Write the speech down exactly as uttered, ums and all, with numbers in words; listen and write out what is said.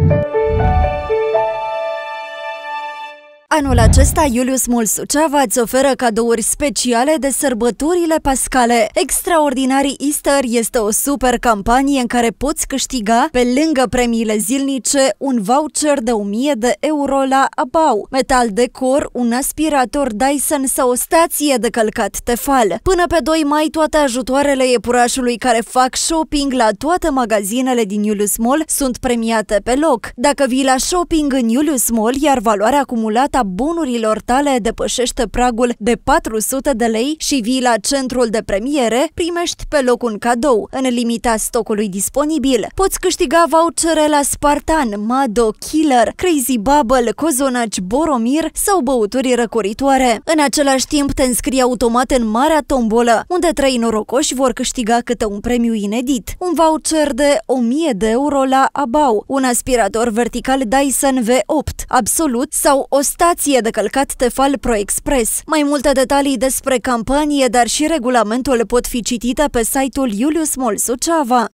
Anul acesta, Julius Mall Suceava îți oferă cadouri speciale de sărbătorile pascale. Extraordinary Easter este o super campanie în care poți câștiga, pe lângă premiile zilnice, un voucher de o mie de euro la Abau, metal decor, un aspirator Dyson sau o stație de călcat Tefal. Până pe doi mai, toate ajutoarele iepurașului care fac shopping la toate magazinele din Julius Mall sunt premiate pe loc. Dacă vii la shopping în Julius Mall, iar valoarea acumulată a bonurilor tale depășește pragul de patru sute de lei și vii la centrul de premiere, primești pe loc un cadou, în limita stocului disponibil. Poți câștiga vouchere la Spartan, Mado, Killer, Crazy Bubble, Cozonaci, Boromir sau băuturi răcoritoare. În același timp te înscrii automat în marea tombolă, unde trei norocoși vor câștiga câte un premiu inedit. Un voucher de o mie de euro la Abau, un aspirator vertical Dyson V opt, Absolut sau o stație de călcat Tefal Pro Express. Mai multe detalii despre campanie, dar și regulamentul pot fi citite pe site-ul Julius Mall Suceava.